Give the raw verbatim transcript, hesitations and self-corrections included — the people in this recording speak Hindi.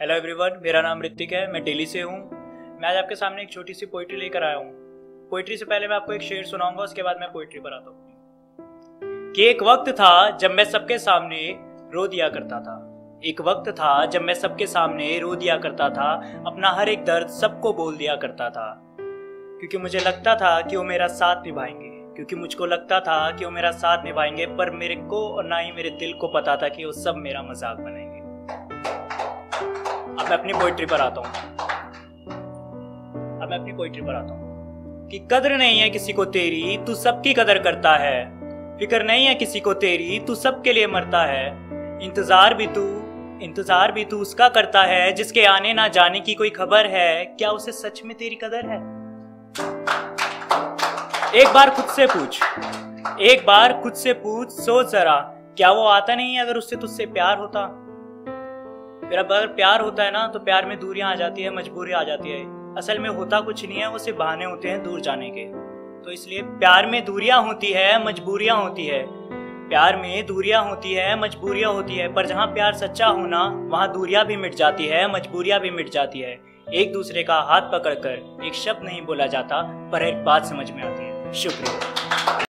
हेलो एवरीवन, मेरा नाम ऋतिक है। मैं दिल्ली से हूँ। मैं आज आपके सामने एक छोटी सी पोइट्री लेकर आया हूँ। पोइट्री से पहले मैं आपको एक शेर सुनाऊंगा, उसके बाद मैं पोइट्री पर आता हूँ। कि एक वक्त था जब मैं सबके सामने रो दिया करता था। एक वक्त था जब मैं सबके सामने रो दिया करता था, अपना हर एक दर्द सबको बोल दिया करता था। क्योंकि मुझे लगता था कि वो मेरा साथ निभाएंगे, क्योंकि मुझको लगता था कि वो मेरा साथ निभाएंगे, पर मेरे को और ना ही मेरे दिल को पता था कि वो सब मेरा मजाक बनाएंगे। अब मैं अपनी पोइट्री पर आता हूँ अब मैं अपनी पोइट्री पर आता हूँ कि कदर नहीं है किसी को तेरी, तू सबकी कदर करता है। फिक्र नहीं है किसी को तेरी, तू सबके लिए मरता है। इंतजार भी तू इंतजार भी तू उसका करता है, जिसके आने ना जाने की कोई खबर है। क्या उसे सच में तेरी कदर है? एक बार खुद से पूछ एक बार खुद से पूछ सोच जरा, क्या वो आता नहीं है अगर उससे तुझसे प्यार होता? फिर अब अगर प्यार होता है ना, तो प्यार में दूरियां आ जाती है, मजबूरी आ जाती है। असल में होता कुछ नहीं है, वो सिर्फ बहाने होते हैं दूर जाने के। तो इसलिए प्यार में दूरियां होती है, मजबूरियां होती है। प्यार में दूरियां होती है, मजबूरियां होती है, पर जहाँ प्यार सच्चा होना, वहाँ दूरियां भी मिट जाती है, मजबूरियां भी मिट जाती है। एक दूसरे का हाथ पकड़कर एक शब्द नहीं बोला जाता, पर एक बात समझ में आती है। शुक्रिया।